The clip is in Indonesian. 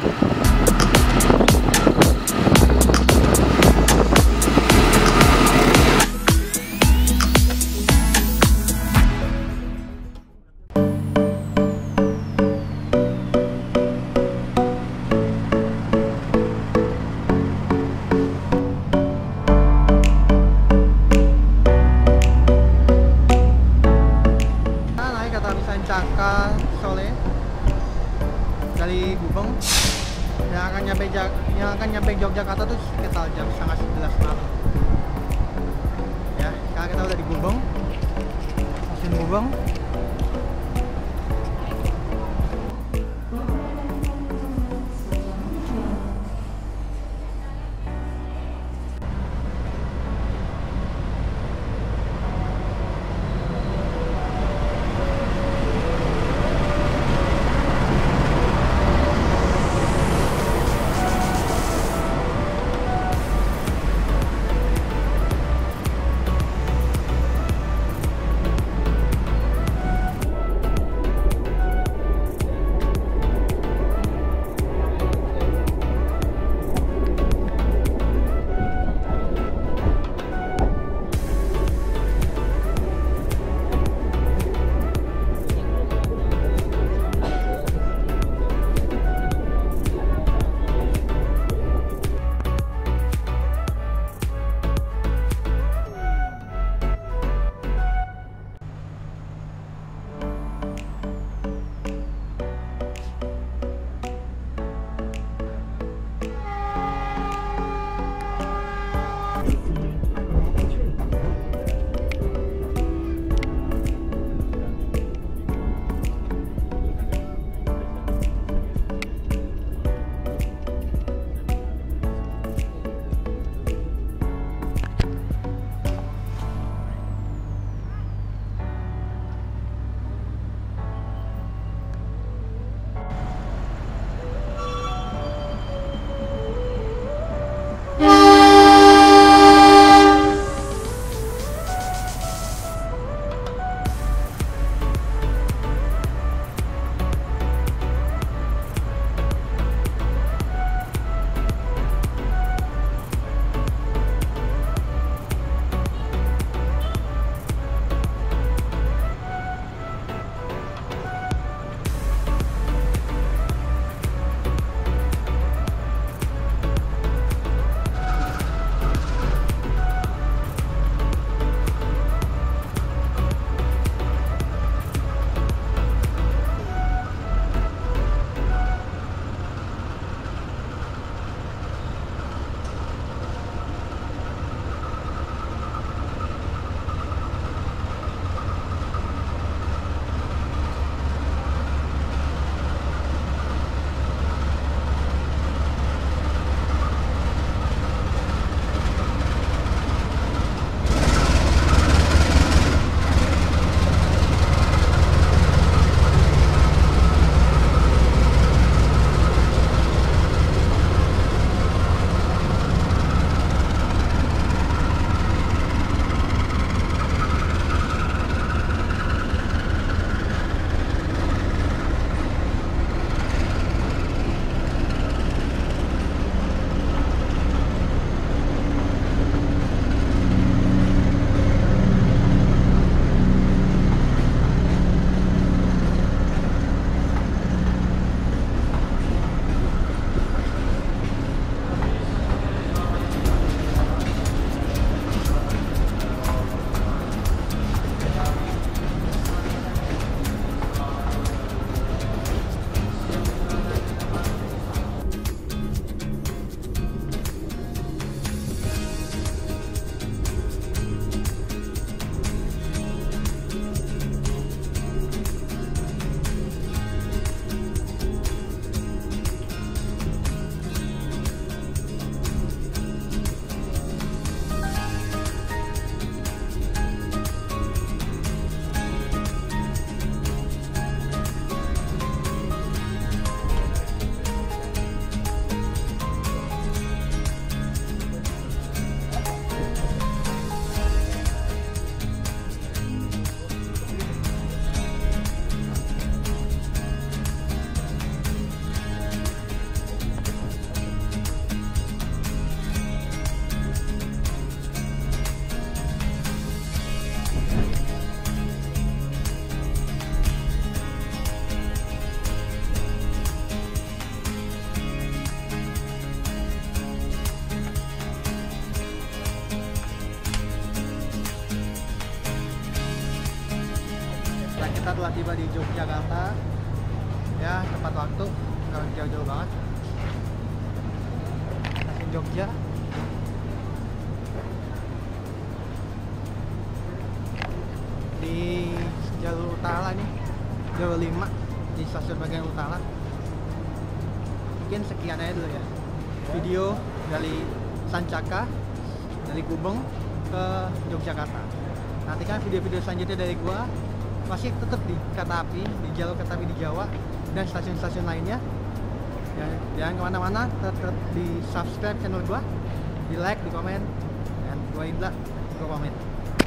Caka Sole dari Gubeng yang akan nyampe Yogyakarta tuh sekitar jam 10:30 malam. Ya, sekarang kita udah di Gubeng, stasiun Gubeng. kita telah tiba di Yogyakarta. Ya, tepat waktu, nggak jauh-jauh banget. Stasiun Jogja. Di jalur utara nih, jalur 5 di stasiun bagian utara. Mungkin sekian aja dulu ya video dari Sancaka, dari Gubeng ke Yogyakarta. Nantikan video-video selanjutnya dari gua, masih tetap di kereta api, di jalur kereta api di Jawa dan stasiun-stasiun lainnya. Jangan kemana-mana, tetap di subscribe channel gua, di like, di komen, dan gua Indra, gua pamit.